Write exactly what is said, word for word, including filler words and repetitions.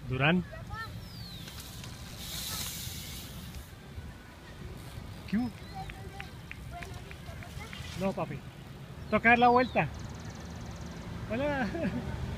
Durán. ¿Qué hubo? No, papi. Toca dar la vuelta. Hola.